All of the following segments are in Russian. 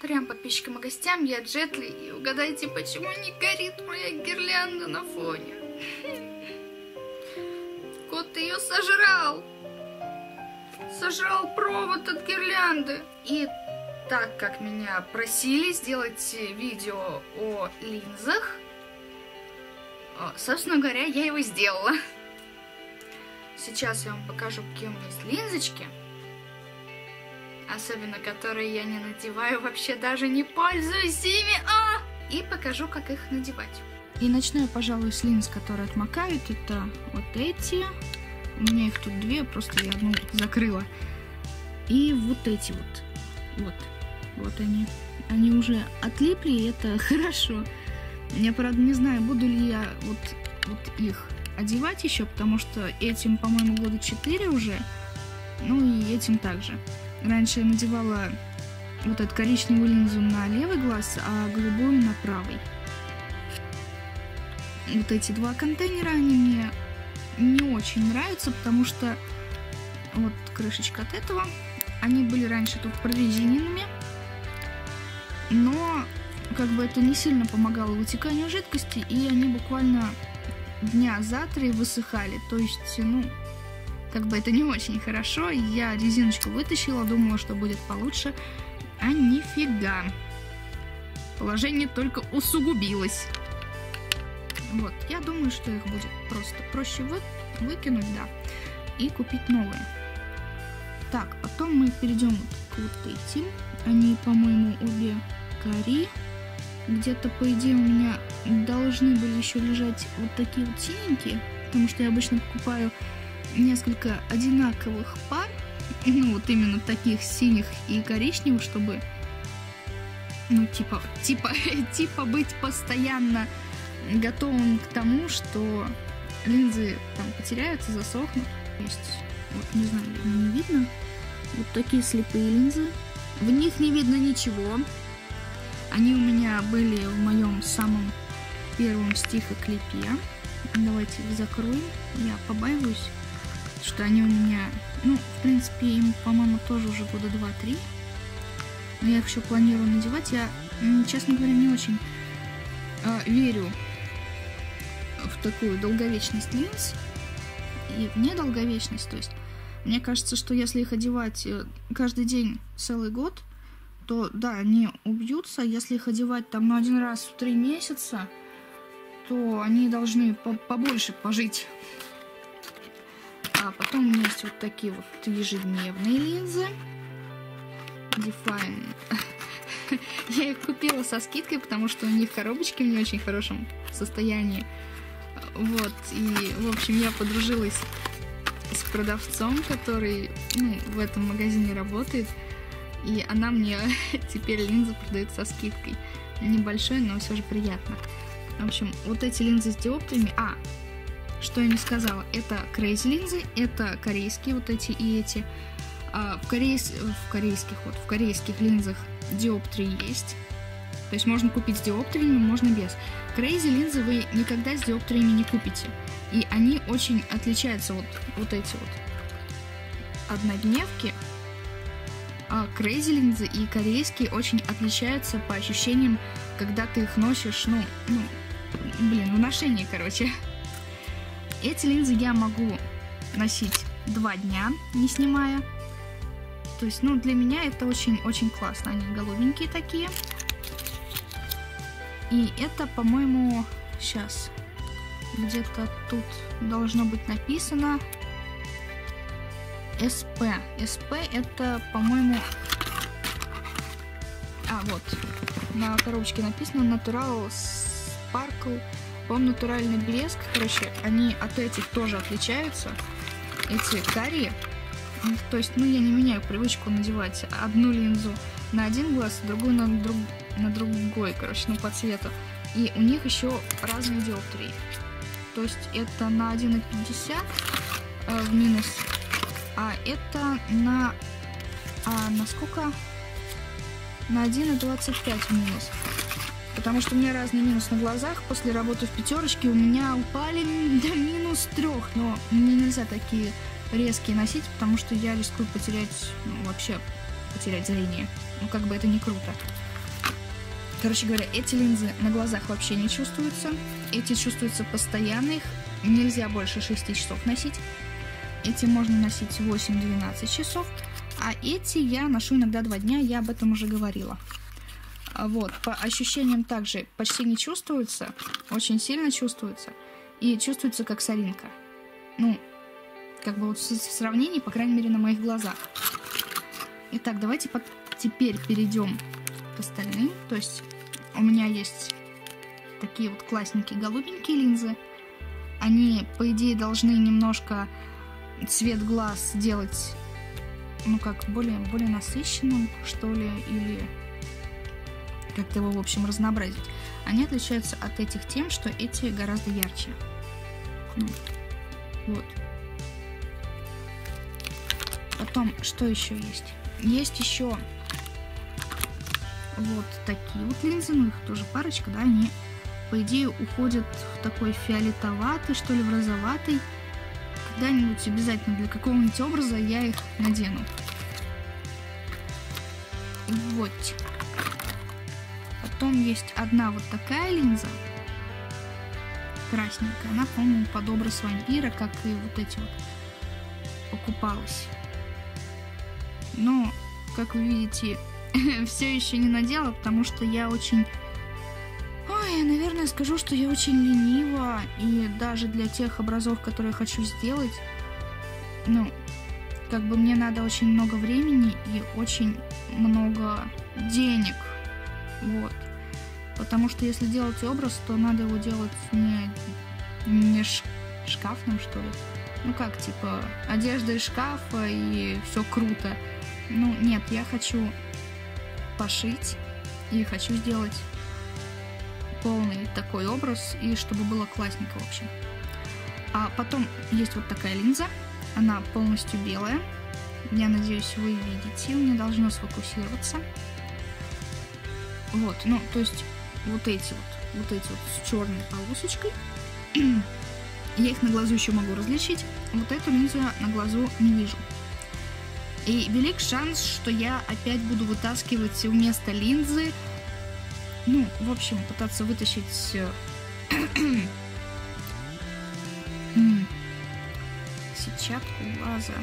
Трем подписчикам и гостям, я Джетли, и угадайте, почему не горит моя гирлянда на фоне. Кот ее сожрал. Сожрал провод от гирлянды. И так как меня просили сделать видео о линзах, собственно говоря, я его сделала. Сейчас я вам покажу, какие у меня есть линзочки. Особенно, которые я не надеваю, вообще даже не пользуюсь ими. И покажу, как их надевать. И начну я, пожалуй, с линз, которые отмокают. Это вот эти. У меня их тут две, просто я одну закрыла. И вот эти вот. Вот они. Они уже отлипли, и это хорошо. Я, правда, не знаю, буду ли я вот их одевать еще, потому что этим, по-моему, года 4 уже. Ну и этим также. Раньше я надевала вот эту коричневую линзу на левый глаз, а голубую на правый. Вот эти два контейнера, они мне не очень нравятся, потому что вот крышечка от этого, они были раньше тут прорезиненными, но как бы это не сильно помогало вытеканию жидкости, и они буквально дня за 3 высыхали, то есть, ну, как бы это не очень хорошо. Я резиночку вытащила, думала, что будет получше, а нифига. Положение только усугубилось. Вот, я думаю, что их будет просто проще выкинуть, да, и купить новые. Так, потом мы перейдем к вот этим. Они, по-моему, обе кари. Где-то, по идее, у меня должны были еще лежать вот такие вот синенькие, потому что я обычно покупаю несколько одинаковых пар, ну вот именно таких синих и коричневых, чтобы, ну типа быть постоянно готовым к тому, что линзы там потеряются, засохнут. Есть, вот не знаю, не видно, вот такие слепые линзы, в них не видно ничего. Они у меня были в моем самом первом стихоклипе. Давайте их закроем. Я побаиваюсь, что они у меня, ну, в принципе, им, по-моему, тоже уже года 2-3. Но я их еще планирую надевать. Я, честно говоря, не очень верю в такую долговечность линз и в недолговечность. То есть, мне кажется, что если их одевать каждый день целый год, то, да, они убьются. Если их одевать там, ну, один раз в 3 месяца, то они должны побольше пожить. А потом у меня есть вот такие вот ежедневные линзы. Define. Я их купила со скидкой, потому что у них коробочки в не очень хорошем состоянии. Вот. И, в общем, я подружилась с продавцом, который, ну, в этом магазине работает. И она мне теперь линзы продает со скидкой. Небольшой, но все же приятно. В общем, вот эти линзы с диоптриями. Что я не сказала, это Crazy линзы, это корейские вот эти и эти. В корейских линзах диоптрии есть. То есть можно купить с диоптриями, можно без. Crazy линзы вы никогда с диоптриями не купите. И они очень отличаются, вот эти вот однодневки. Crazy линзы и корейские очень отличаются по ощущениям, когда ты их носишь, в ношении, короче. Эти линзы я могу носить 2 дня, не снимая. То есть, ну, для меня это очень-очень классно. Они голубенькие такие. И это, по-моему, сейчас где-то тут должно быть написано SP. SP это, по-моему... вот. На коробочке написано Natural Sparkle. По-моему, натуральный блеск. Короче, они от этих тоже отличаются. Эти карие. То есть, ну, я не меняю привычку надевать одну линзу на один глаз, другую на другой, короче, ну, по цвету. И у них еще разные диоптрии. То есть, это на 1,50 в минус. А это на сколько? На 1,25 в минус. Потому что у меня разный минус на глазах. После работы в пятерочке у меня упали до минус 3. Но мне нельзя такие резкие носить, потому что я рискую потерять, вообще потерять зрение. Ну, как бы это не круто. Короче говоря, эти линзы на глазах вообще не чувствуются. Эти чувствуются постоянно, их нельзя больше 6 часов носить. Эти можно носить 8-12 часов. А эти я ношу иногда 2 дня, я об этом уже говорила. Вот, по ощущениям также почти не чувствуется, очень сильно чувствуется. И чувствуется как соринка. Ну, как бы вот в сравнении, по крайней мере, на моих глазах. Итак, давайте теперь перейдем к остальным. То есть у меня есть такие вот классненькие голубенькие линзы. Они, по идее, должны немножко цвет глаз делать, ну, как более насыщенным, что ли, или как-то его, в общем, разнообразить. Они отличаются от этих тем, что эти гораздо ярче. Вот. Потом, что еще есть? Есть еще вот такие вот линзы, ну их тоже парочка, да, они, по идее, уходят в такой фиолетоватый, что ли, в розоватый. Когда-нибудь обязательно для какого-нибудь образа я их надену. Вот. Потом есть одна вот такая линза, красненькая. Она, по-моему, под образ вампира, как и вот эти вот, покупалась. Но, как вы видите, все еще не надела, потому что я очень... Ой, я, наверное, скажу, что я очень ленива, и даже для тех образов, которые я хочу сделать, ну, как бы мне надо очень много времени и очень много денег, вот. Потому что если делать образ, то надо его делать не шкафным, что ли. Ну как, типа, одежда из шкафа и все круто. Ну, нет, я хочу пошить и хочу сделать полный такой образ, и чтобы было классненько, в общем. А потом есть вот такая линза, она полностью белая. Я надеюсь, вы видите, у меня должно сфокусироваться. Вот, ну, то есть вот эти вот с черной полосочкой. Я их на глазу еще могу различить. Вот эту линзу я на глазу не вижу. И велик шанс, что я опять буду вытаскивать вместо линзы, ну, в общем, пытаться вытащить сетчатку глаза.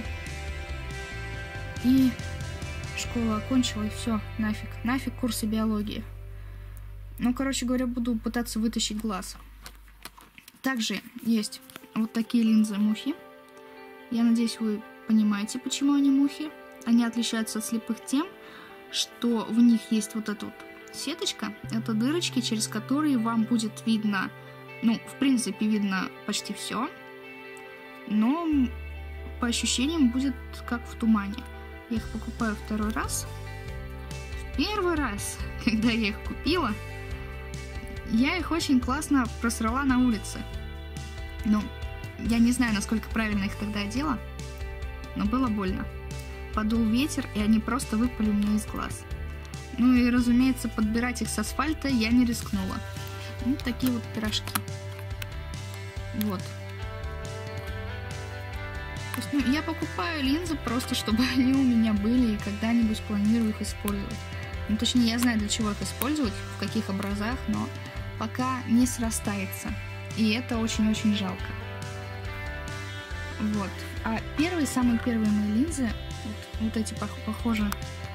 И школу окончила, и все, нафиг курсы биологии. Ну, короче говоря, буду пытаться вытащить глаз. Также есть вот такие линзы мухи. Я надеюсь, вы понимаете, почему они мухи. Они отличаются от слепых тем, что в них есть вот эта вот сеточка. Это дырочки, через которые вам будет видно, ну, в принципе, видно почти все. Но по ощущениям будет как в тумане. Я их покупаю второй раз. В первый раз, когда я их купила, я их очень классно просрала на улице. Ну, я не знаю, насколько правильно их тогда одела, но было больно. Подул ветер, и они просто выпали мне из глаз. Ну и, разумеется, подбирать их с асфальта я не рискнула. Ну, такие вот пирожки. Вот. То есть, ну, я покупаю линзы просто, чтобы они у меня были, и когда-нибудь планирую их использовать. Ну, точнее, я знаю, для чего их использовать, в каких образах, но пока не срастается. И это очень-очень жалко. Вот. А самые первые мои линзы, вот эти похоже,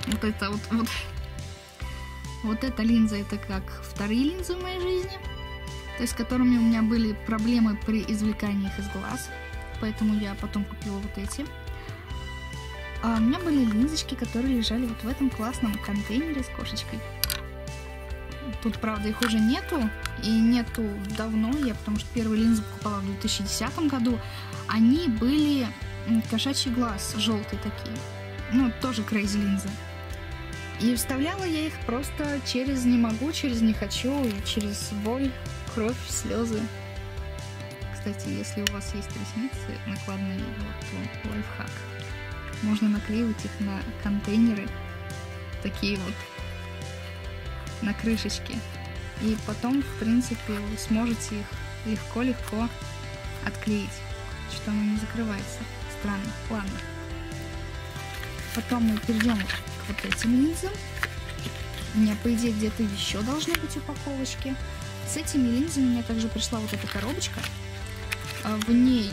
вот эта линза, это как вторые линзы в моей жизни, то есть с которыми у меня были проблемы при извлекании их из глаз, поэтому я потом купила вот эти. А у меня были линзочки, которые лежали вот в этом классном контейнере с кошечкой. Тут, правда, их уже нету, и нету давно, потому что первые линзы покупала в 2010 году. Они были кошачий глаз, желтые такие, ну, тоже crazy линзы. И вставляла я их просто через не могу, через не хочу, и через боль, кровь, слезы. Кстати, если у вас есть ресницы накладные, то лайфхак. Можно наклеивать их на контейнеры, такие вот, на крышечки. И потом, в принципе, вы сможете их легко-легко отклеить, что оно не закрывается. Странно. Ладно. Потом мы перейдем к вот этим линзам. У меня, по идее, где-то еще должны быть упаковочки. С этими линзами мне также пришла вот эта коробочка. В ней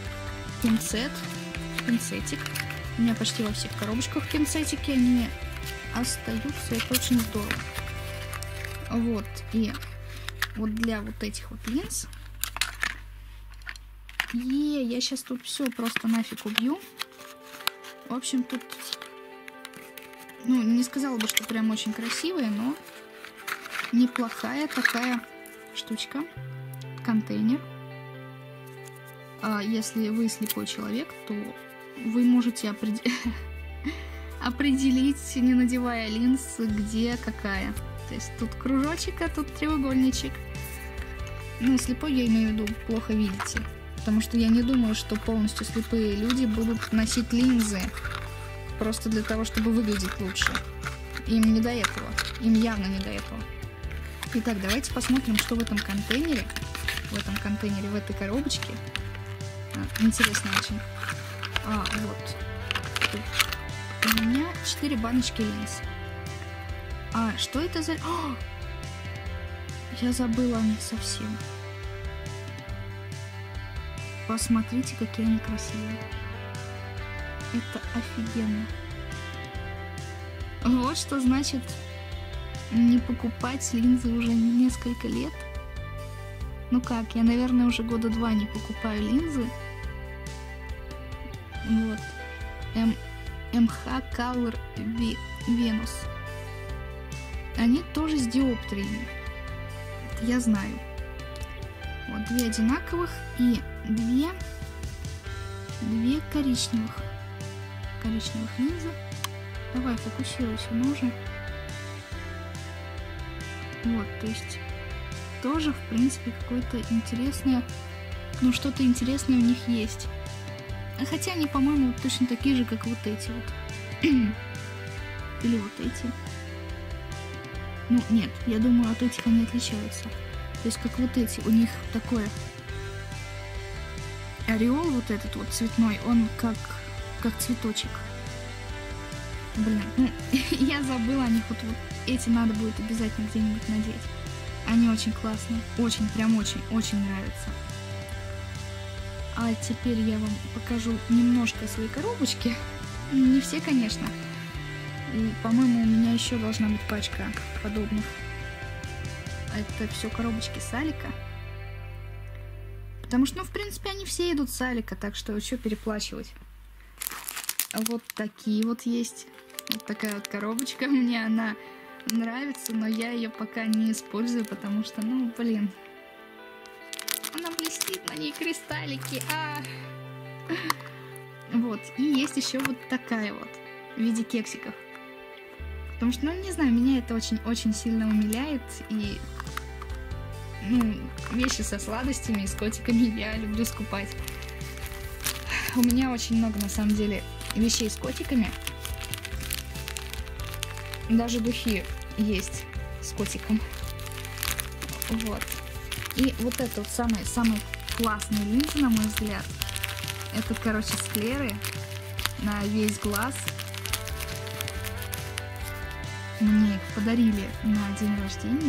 пинцетик. У меня почти во всех коробочках пинцетики, они остаются, это очень здорово. Вот, и вот для вот этих вот линз. Я сейчас тут все просто нафиг убью. В общем, тут, ну, не сказала бы, что прям очень красивая, но неплохая такая штучка. Контейнер. Если вы слепой человек, то вы можете определить, не надевая линз, где какая. То есть тут кружочек, а тут треугольничек. Ну, слепой я имею в виду, плохо видите. Потому что я не думаю, что полностью слепые люди будут носить линзы просто для того, чтобы выглядеть лучше. Им не до этого. Им явно не до этого. Итак, давайте посмотрим, что в этом контейнере. В этой коробочке. Интересно очень. Вот. Тут у меня 4 баночки линз. Что это за... Я забыла о них совсем. Посмотрите, какие они красивые. Это офигенно. Вот что значит не покупать линзы уже несколько лет. Ну как, я, наверное, уже года 2 не покупаю линзы. Вот. MH Color Venus. Они тоже с диоптриями. Это я знаю. Вот 2 одинаковых и 2 коричневых линзы. Давай, фокусируйся, ну уже. Вот, то есть тоже, в принципе, какое-то интересное, ну, что-то интересное у них есть. Хотя они, по-моему, точно такие же, как вот эти вот. Или вот эти. Ну, нет, я думаю, от этих они отличаются. То есть, как вот эти, у них такой ореол вот этот вот цветной, он как цветочек. Блин, ну, я забыла о них, вот эти надо будет обязательно где-нибудь надеть. Они очень классные, очень, прям очень нравятся. А теперь я вам покажу немножко своей коробочки. Не все, конечно. И, по-моему, у меня еще должна быть пачка подобных. Это все коробочки с Алика. Потому что, ну, в принципе, они все идут с Алика, так что что переплачивать. Вот такие вот есть. Вот такая вот коробочка. Мне она нравится, но я ее пока не использую, потому что, ну, блин. Она блестит, на ней кристаллики. Вот. И есть еще вот такая вот. В виде кексиков. Потому что, ну, не знаю, меня это очень сильно умиляет. И, ну, вещи со сладостями и с котиками я люблю скупать. У меня очень много, на самом деле, вещей с котиками. Даже духи есть с котиком. Вот. И вот это вот самые классные линзы, на мой взгляд. Это, короче, склеры на весь глаз. Мне их подарили на день рождения.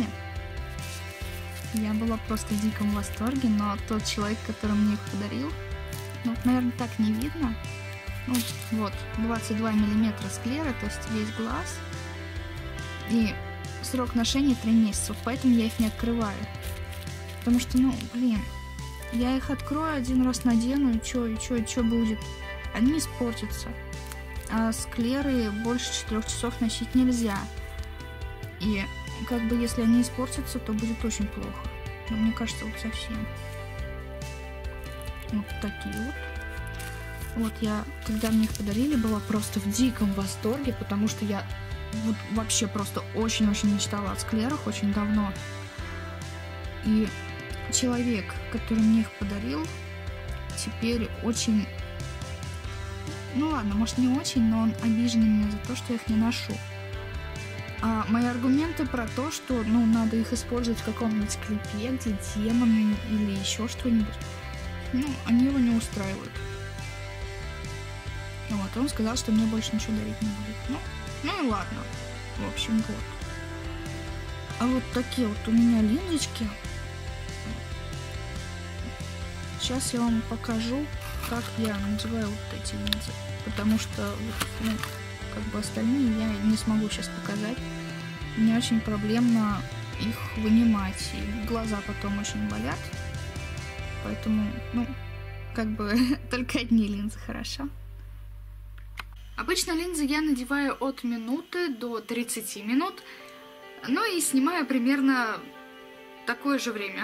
Я была просто в диком восторге, но тот человек, который мне их подарил, ну, наверное, так не видно. Ну, вот, 22 миллиметра склеры, то есть весь глаз. И срок ношения 3 месяца, вот поэтому я их не открываю. Потому что, ну, блин, я их открою один раз, надену, и чё будет? Они испортятся. А склеры больше 4 часов носить нельзя. И как бы если они испортятся, то будет очень плохо. Но мне кажется, вот совсем. Вот такие вот. Вот я, когда мне их подарили, была просто в диком восторге, потому что я вот вообще просто очень мечтала о склерах очень давно. И человек, который мне их подарил, теперь очень... Ну ладно, может не очень, но он обижен на меня за то, что я их не ношу. А мои аргументы про то, что, ну, надо их использовать в каком-нибудь клипе, где демон или еще что-нибудь, ну, они его не устраивают. Вот, он сказал, что мне больше ничего дарить не будет. Ну и ладно. В общем, вот. А вот такие вот у меня линзочки. Сейчас я вам покажу, как я надеваю вот эти линзы. Потому что, ну, как бы остальные я не смогу сейчас показать. Мне очень проблемно их вынимать. И глаза потом очень болят. Поэтому, ну, как бы только одни линзы, хорошо? Обычно линзы я надеваю от минуты до 30 минут. Ну и снимаю примерно такое же время.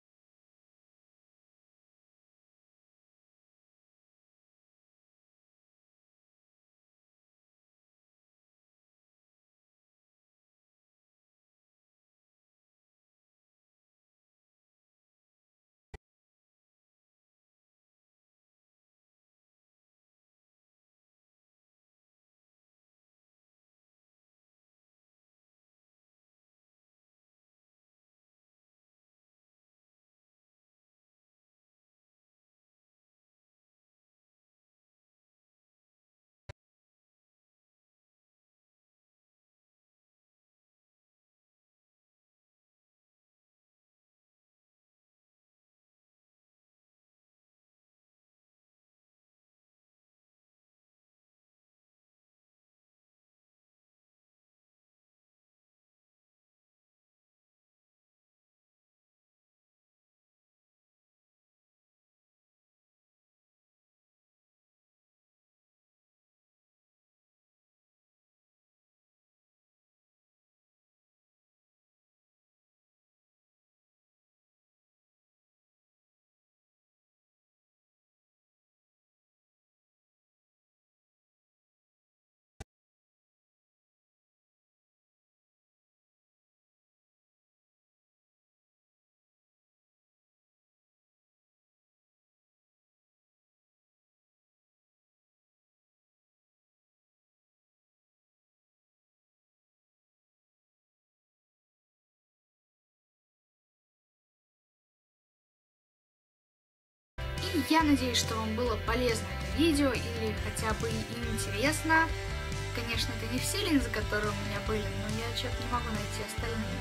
И я надеюсь, что вам было полезно это видео или хотя бы интересно. Конечно, это не все линзы, которые у меня были, но я что-то не могу найти остальные.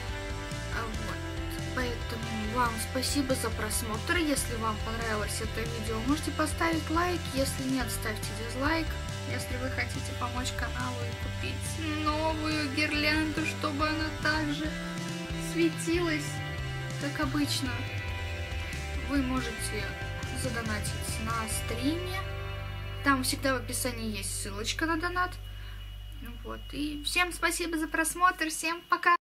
Вот. Поэтому вам спасибо за просмотр. Если вам понравилось это видео, можете поставить лайк. Если нет, ставьте дизлайк. Если вы хотите помочь каналу и купить новую гирлянду, чтобы она также светилась, как обычно, вы можете задонатить на стриме. Там всегда в описании есть ссылочка на донат. Вот. И всем спасибо за просмотр. Всем пока!